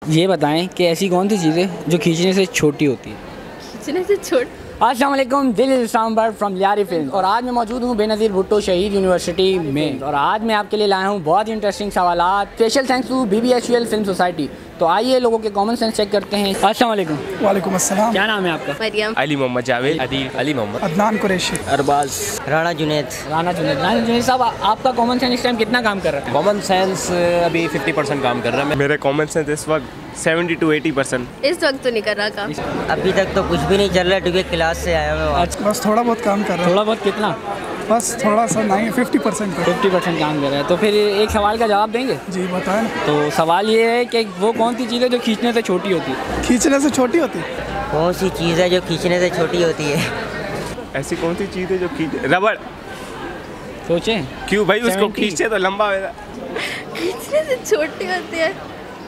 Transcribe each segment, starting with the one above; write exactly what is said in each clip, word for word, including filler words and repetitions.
ये बताएं कि ऐसी कौन सी चीज़ है जो खींचने से छोटी होती है? खींचने से छोट अस्सलाम वालेकुम, दिल is Islamabad from Lyari film. और आज मैं मौजूद हूँ बेनज़ीर भुट्टो शहीद यूनिवर्सिटी में। और आज मैं आपके लिए लाया हूँ बहुत ही इंटरेस्टिंग सवालात, special thanks to B B S U L film society. तो आइए लोगों के कॉमन सेंस चेक करते हैं। अस्सलाम वालेकुम। वालेकुम अस्सलाम। क्या नाम है आपका? मरियम, अली मोहम्मद जावेद, अदील अली मोहम्मद, अदनान कुरैशी, अरबाज, राणा जुनैद। राणा जुनैद। राणा जुनैद साहब, आपका कॉमन सेंस इस टाइम कितना काम कर रहा है? कॉमन सेंस अभी फिफ्टी परसेंट काम कर रहा है। मेरे कॉमन सेंस इस वक्त सेवेंटी टू एटी परसेंट। इस वक्त तो नहीं कर रहा काम। अभी तक तो कुछ भी नहीं चल रहा है क्योंकि क्लास से आया मैं। अच्छा, बस थोड़ा बहुत काम कर रहा है। थोड़ा बहुत कितना? बस थोड़ा सा नहीं, फिफ्टी परसेंट फिफ्टी परसेंट काम कर रहा है। तो फिर एक सवाल का जवाब देंगे? जी बताएं। तो सवाल ये है कि वो कौन सी चीज़ है जो खींचने से छोटी होती है? खींचने से छोटी होती है? कौन सी चीज़ है जो खींचने से छोटी होती है? ऐसी कौन सी चीज़ है जो खींच रबड़। सोचें। क्यों भाई, उसको सेवेंटी। खींचे तो लंबा होगा। खींचने से छोटी होती है।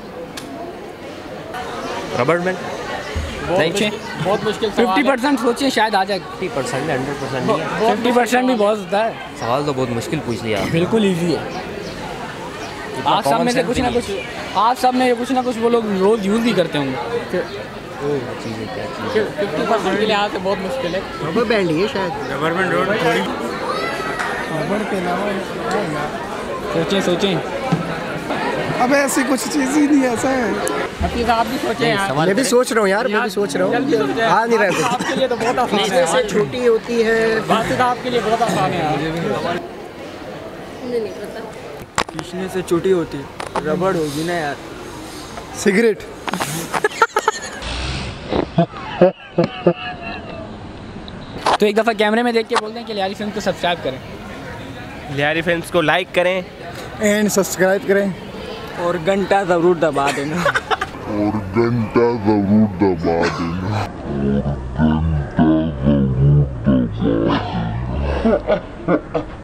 रबड़ में सोचें, बहुत मुश्किल। फिफ्टी परसेंट सोचें, शायद आ जाए। फिफ्टी परसेंट हंड्रेड परसेंट नहीं है। फिफ्टी परसेंट भी बहुत होता है। सवाल तो बहुत मुश्किल पूछ लिया। बिल्कुल ईजी है। आप सब में से कुछ ना कुछ आप सब में कुछ ना कुछ वो लोग रोज़ यूज़ भी करते होंगे। चीज़ें क्या चीज़ फिफ्टी परसेंट के लिए यहाँ से बहुत मुश्किल है। रबर बैंड ही है शायद। रबड़ में रोड थोड़ी। रबड़ के अलावा सोचें सोचें। अब ऐसी कुछ चीज़ ही नहीं, ऐसा है। हफीज़, आप भी सोचें यार। मैं भी सोच रहा हूँ यार, मैं भी सोच रहा जल्दी हूँ। सोचें। आ नहीं रहा आपके लिए तो बहुत आसान है से छोटी होती है। बात तो आपके लिए बहुत आसान है यार। मुझे नहीं पता। खींचने से छोटी होती है, रबड़ होगी ना यार। सिगरेट। तो एक दफ़ा कैमरे में देख के बोल दें कि लियारी फिल्म को सब्सक्राइब करें। लियारी फिल्म्स को लाइक करें एंड सब्सक्राइब करें और घंटा ज़रूर दबा देना। और घंटा जरूर दबा देना। और घंटा जरूर दबा देना।